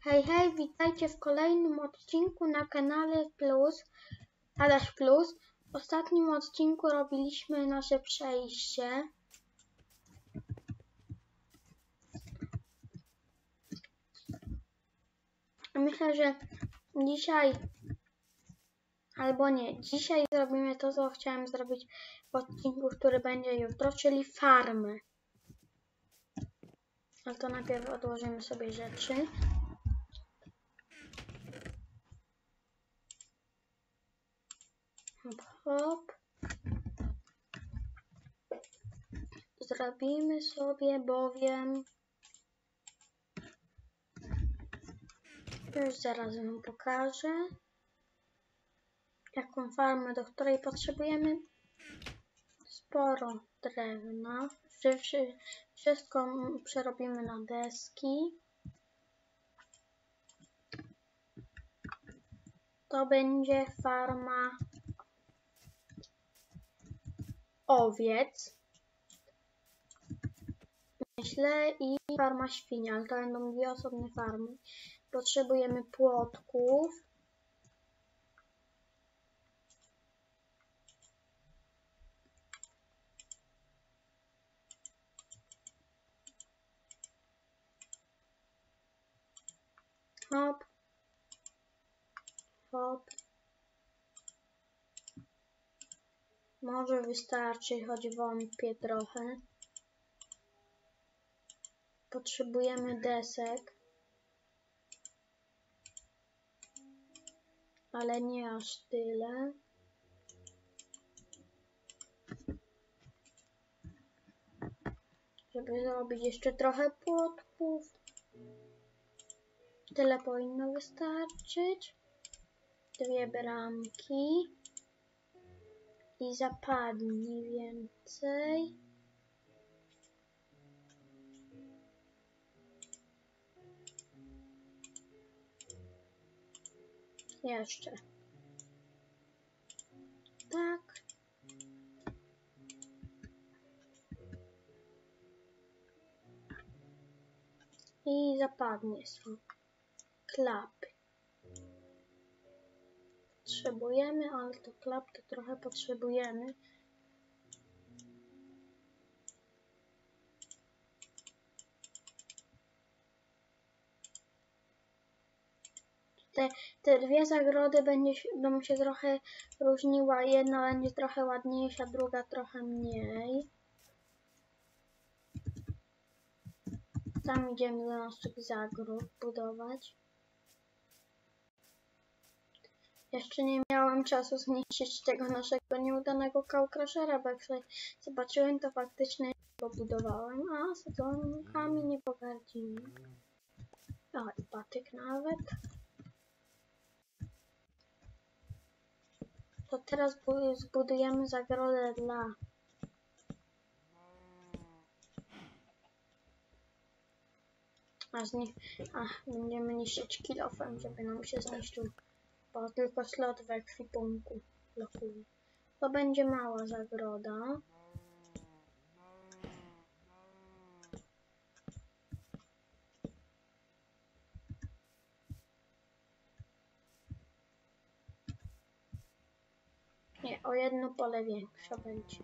Hej, hej, witajcie w kolejnym odcinku na kanale Adaś Plus. W ostatnim odcinku robiliśmy nasze przejście. Myślę, że dzisiaj, albo nie, dzisiaj zrobimy to, co chciałem zrobić w odcinku, który będzie jutro, czyli farmę. Ale to najpierw odłożymy sobie rzeczy. Hop, hop. Zrobimy sobie bowiem... Już zaraz wam pokażę, jaką farmę, do której potrzebujemy sporo drewna. Wszystko przerobimy na deski. To będzie farma owiec, myślę, i farma świni, ale to będą dwie osobne farmy. Potrzebujemy płotków. Hop, hop. Może wystarczy, choć wątpię trochę. Potrzebujemy desek, ale nie aż tyle. Żeby zrobić jeszcze trochę płotków. Tyle powinno wystarczyć. Dwie bramki. I zapadni więcej. Jeszcze. Tak. I zapadnie są klapy. Potrzebujemy, ale to klap to trochę potrzebujemy. Te dwie zagrody będą się trochę różniła. Jedna będzie trochę ładniejsza, druga trochę mniej. Tam idziemy do naszych zagród budować. Jeszcze nie miałem czasu zniszczyć tego naszego nieudanego cow-crushera, bo jak sobie zobaczyłem, to faktycznie go budowałem, a sadzonkami nie pogardzimy. O, i patyk nawet. To teraz zbudujemy zagrodę dla... Będziemy niszczyć kilofem, żeby nam się zniszczył, bo tylko slot w ekwipunku blokuje. To będzie mała zagroda. Nie, o jedno pole większa będzie.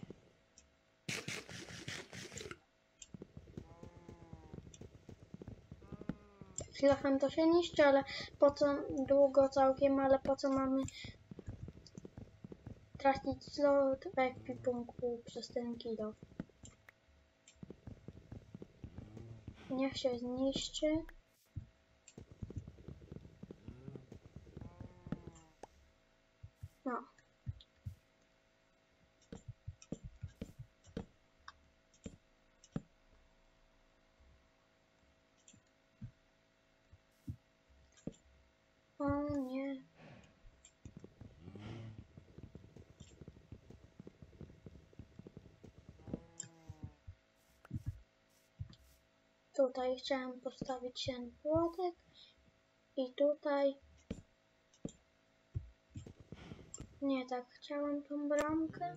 Kilofem to się niszczy, ale po co długo całkiem, ale po co mamy tracić slot w ekwipunku przez ten kilof? Niech się zniszczy. No. O nie. Tutaj chciałem postawić ten płotek i tutaj... Nie tak, chciałem tą bramkę.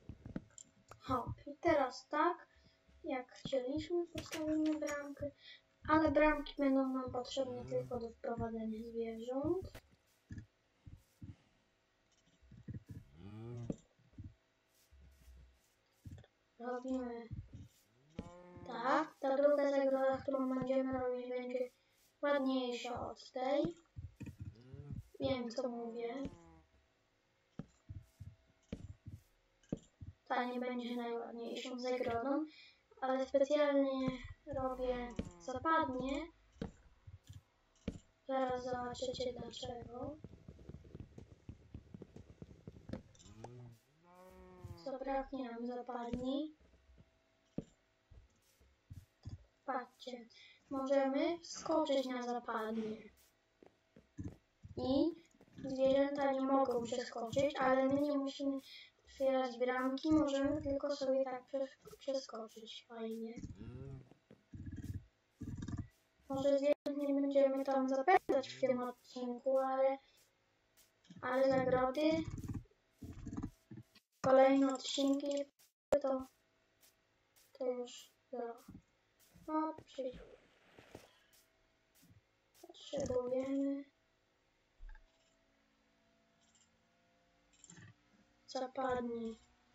Hop, i teraz tak, jak chcieliśmy, postawimy bramkę. Ale bramki będą nam potrzebne tylko do wprowadzenia zwierząt. Robimy tak. Ta druga zagroda, którą będziemy robić, będzie ładniejsza od tej. Wiem, co mówię. Ta nie będzie najładniejszą zagrodą, ale specjalnie robię zapadnie. Zaraz zobaczycie dlaczego. Zabraknie nam zapadni. Patrzcie, możemy skoczyć na zapadnie. I zwierzęta nie mogą przeskoczyć, ale my nie musimy otwierać bramki, możemy tylko sobie tak przeskoczyć fajnie. Może zwierząt nie będziemy tam zapędzać w tym odcinku, ale zagrody, kolejne odcinki to już no, potrzebujemy zapadni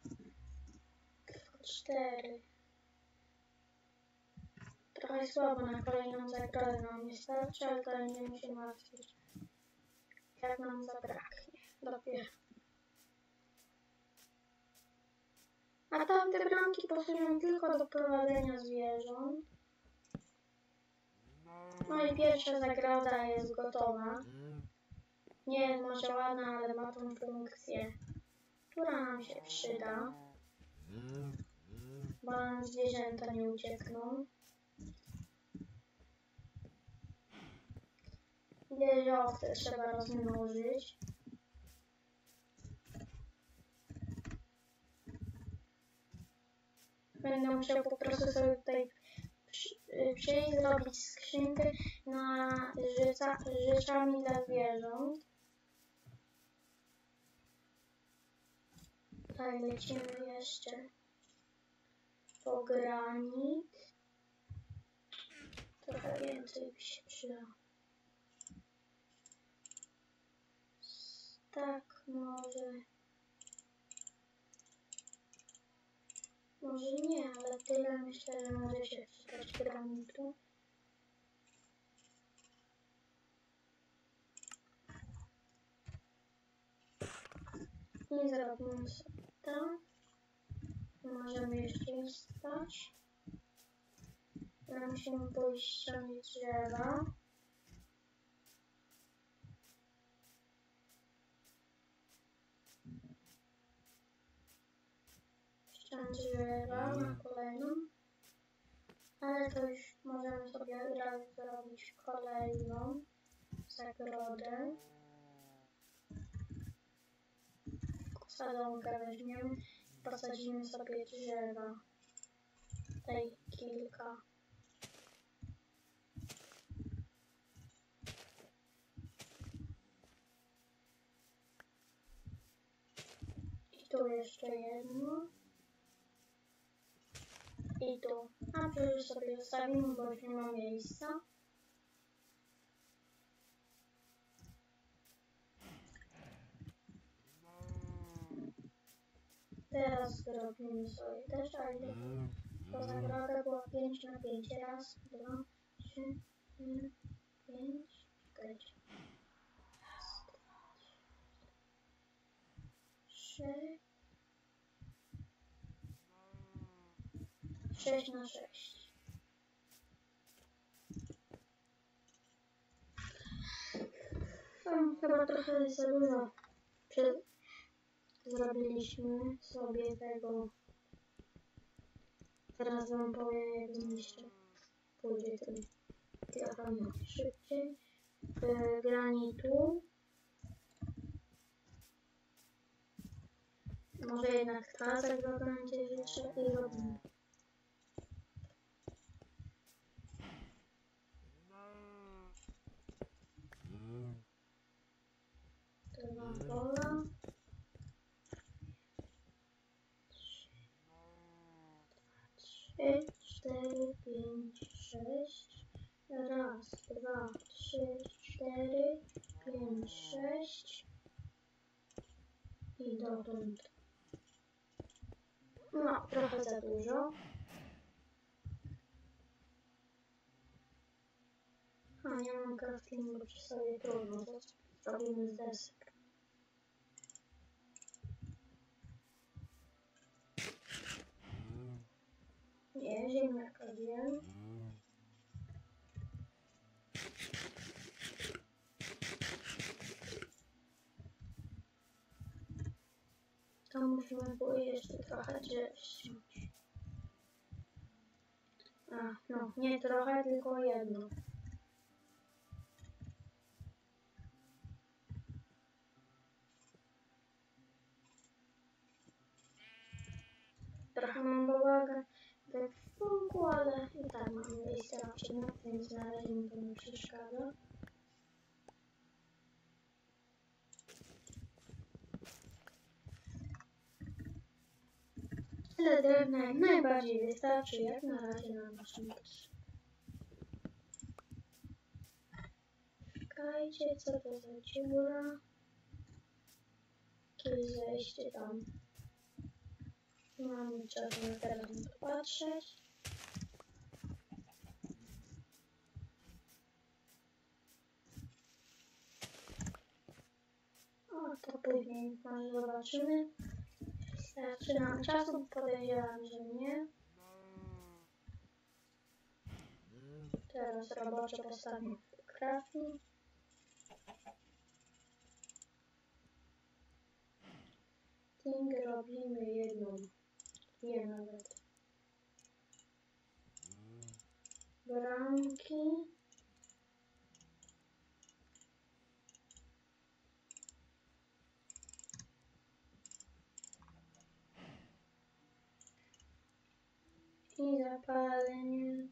4. Trochę słabo na kolejną zagrodę nam nie starczy, ale to nie musimy martwić, jak nam zabraknie dopiero. A tamte bramki posłużą tylko do prowadzenia zwierząt. No i pierwsza zagroda jest gotowa. Nie jest może ładna, ale ma tą funkcję, która nam się przyda, bo nam zwierzęta nie uciekną. Wieżowce trzeba rozmnożyć. Będę musiał po prostu sobie tutaj przyjść, zrobić skrzynkę na rzeczami dla zwierząt. Tutaj lecimy jeszcze po granit. Trochę więcej by się przydało. Tak, może nie, ale tyle myślę, że może się przydać granitu. I zrobimy sobie tak. Możemy jeszcze stać. Musimy pójść ściągnąć drzewa. Ściągnąć drzewa na kolejną. Ale to już możemy sobie raz zrobić kolejną zagrodę. Sadzonkę weźmiemy, posadzimy sobie drzewa. Tutaj kilka. I tu jeszcze jedno. I tu. A tu już sobie zostawimy, bo już nie ma miejsca. Teraz zrobimy sobie też, ale to zagroda była 5 na 5. Raz, 2, 3, 4, 5. Czekajcie. Raz, 2, 3, 6 na 6. Chyba trochę za dużo zrobiliśmy sobie tego. Teraz wam powiem, jak jeszcze pójdzie ten trochę szybciej. Granitu. Może jednak ta zagroda będzie większa i robimy. To mam pola. 3, 4, 5, 6. Raz, dwa, trzy, cztery, pięć, sześć i dotąd. No, trochę za dużo. A nie mam craftingu przy sobie, trudno, to zrobimy z desek. Nie, ziemniaka wiem. To musimy było jeszcze trochę drzew ściąć. A, no, nie trochę, tylko jedno. Trochę mam bałagan tak w punku, ale i tak mam miejsce na przedmiot, więc na razie mi to nie przeszkadza. Tyle drewna jak najbardziej wystarczy, jak na razie na naszym też. Czekajcie, co to za dziura? Jakieś zejście tam. Nie mam czasu na teraz na to patrzeć. O, to później może zobaczymy. Starczy nam czasu, podejrzewam, że nie. Teraz roboczo postawimy crafting. Robimy jedną, dwie nawet. Bramki. I zapalenie.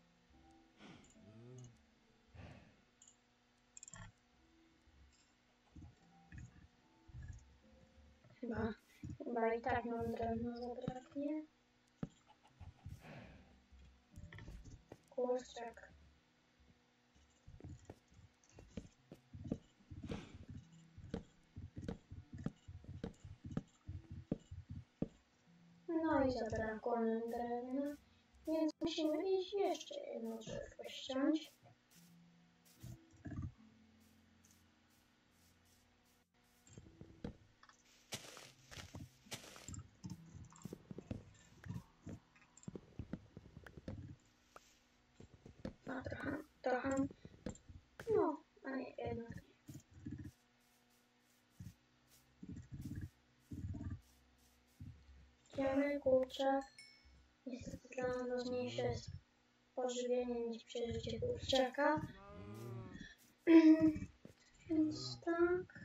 Chyba i tak nam drewno zabraknie. Kurczak. No i zabrakło nam drewna, więc musimy iść jeszcze jedno drzewko ściąć. No trochę, no, a nie, jednak nie. Idziemy, kurczak. Niestety dla nas ważniejsze jest pożywienie niż przeżycie kurczaka. Więc tak.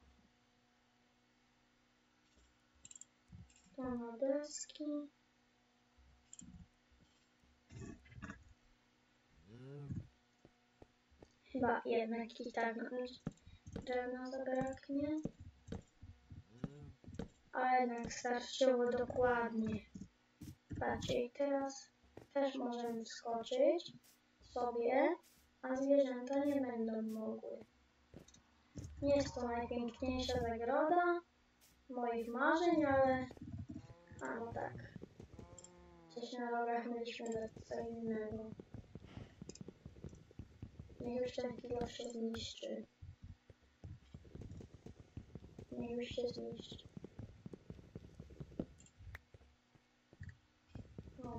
To na deski. Chyba jednak i tak drewna zabraknie. A jednak starczyło dokładnie. Patrzcie, i teraz też możemy wskoczyć sobie, a zwierzęta nie będą mogły. Nie jest to najpiękniejsza zagroda moich marzeń, ale... A no tak. Gdzieś na rogach mieliśmy dać co innego. Niech już ten kilo się zniszczy. Niech już się zniszczy. O.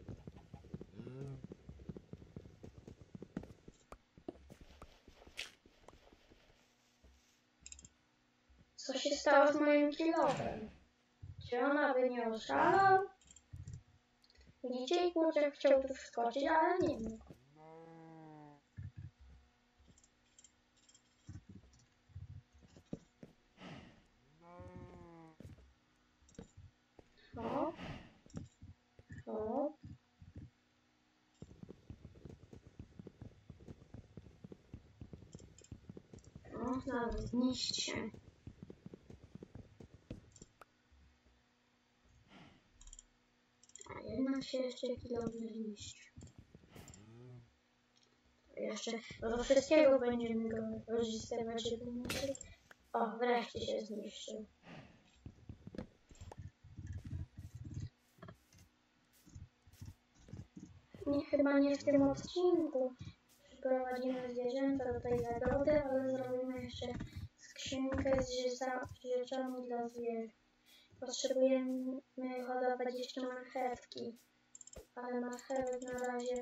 Co się stało z moim kilofem? Czy ona by nie oszalał? Widzicie, kurczak chciał tu wskoczyć, ale nie mógł. Hop. Hop. O, nawet zniszczy się. A jednak się jeszcze chwilę nie zniszczy. jeszcze do wszystkiego będziemy go wykorzystywać, żeby nie... O, wreszcie się zniszczył. Chyba nie w tym odcinku przyprowadzimy zwierzęta do tej zagody, ale zrobimy jeszcze skrzynkę z rzeczami dla zwierząt. Potrzebujemy hodować jeszcze marchewki, ale marchewek na razie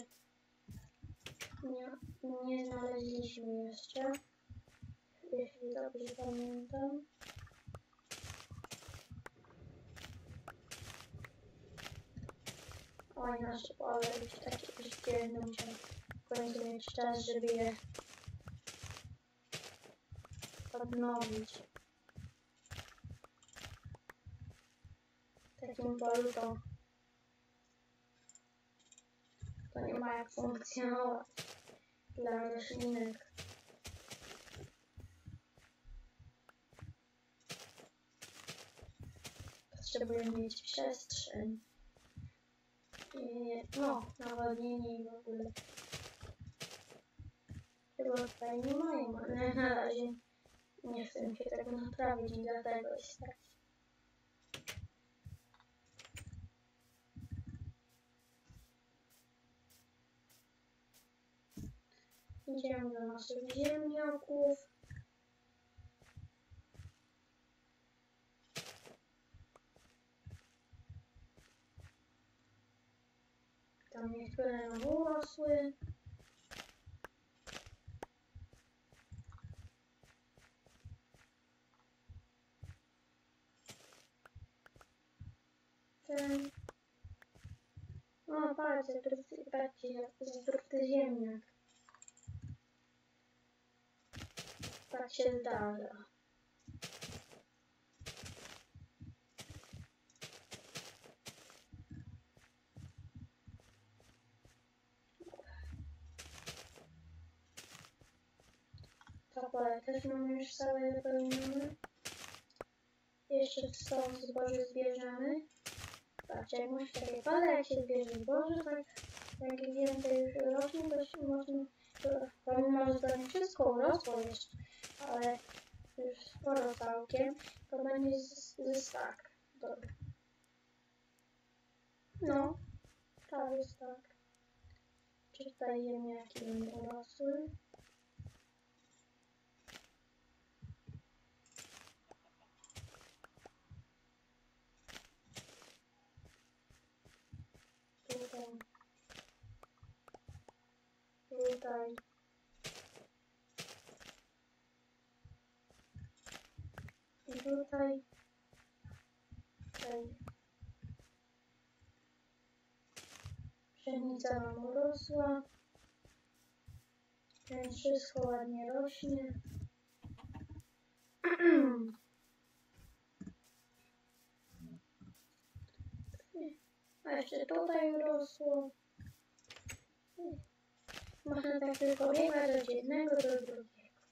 nie znaleźliśmy jeszcze, jeśli dobrze pamiętam. Oj, nasze pole już takie przyziemne, muszę w końcu mieć czas, żeby je odnowić. Takim polu to nie ma jak funkcjonować dla roślinek. Potrzebuję mieć przestrzeń. Nawodnienie i w ogóle. Chyba tutaj nie mają, ale na razie nie chcę mi się tego naprawić i dlatego jest tak. Idziemy do naszych ziemniaków. Tam niektóre nam urosły. O, patrzcie, zdrówny ziemniak. Tak się zdarza. To pole też mamy już całe wypełnione. Jeszcze z tą zboże zbierzemy. Patrzcie, jak masz takie pole, jak się zbierze zboże, tak jak więcej już rośnie, to się można, pomimo, że to nie wszystko urosło jeszcze, ale już sporo całkiem, to będzie tak. Dobra. No, tak jest tak. Czy tutaj ziemniaki będą urosły? Tutaj. I tutaj. Pszenica nam urosła. Więc wszystko ładnie rośnie. A jeszcze tutaj urosło. Można tak tylko biegać od jednego do drugiego.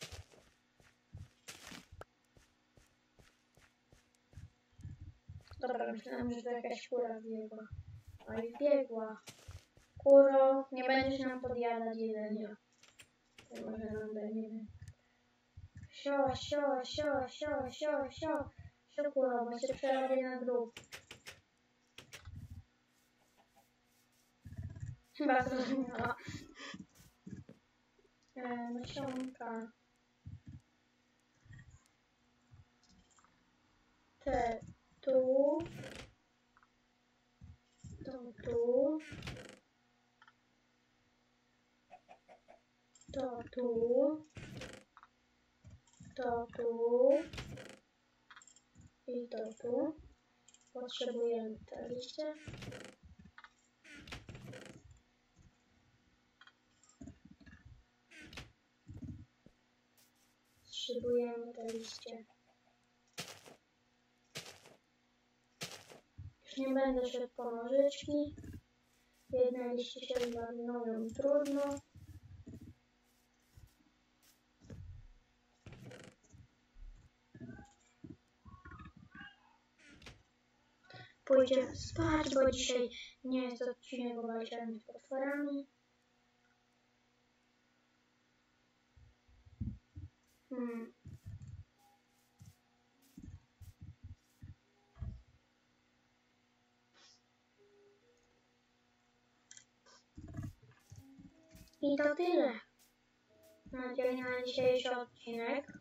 Dobra, myślałam, że to jakaś kura biegła. A i biegła. Kuro, nie będziesz nam podjadać jedzenia. To może nam będziemy. Sio, kuro, bo się przerobię na grób. Chyba zrozumiała. Nasionka. Te tu. To tu. To tu. To tu. I to tu. Potrzebujemy te liście. Potrzebujemy te liście. Już nie będę szedł po nożyczki. Jedne liście się zmarnują i trudno. Pójdziemy spać, bo dzisiaj nie jest odcinek o walczeniu z potworami. I to tyle na dzisiejszy odcinek.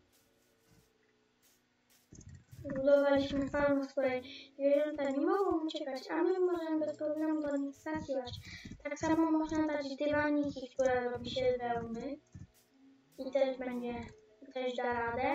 Zbudowaliśmy farmę, z której zwierzęta nie mogą uciekać, a my możemy bez problemu do nich skakiwać. Tak samo można dać dywaniki, które robi się z wełny i też da radę.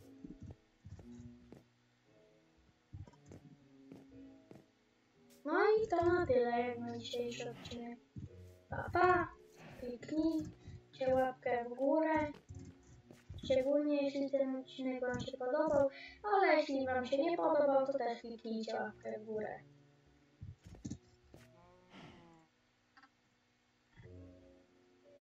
No i to na tyle jak na dzisiejszy odcinek. Pa, pa! Kliknijcie łapkę w górę. Szczególnie jeśli ten odcinek Wam się podobał, ale jeśli Wam się nie podobał, to też kliknijcie łapkę w górę.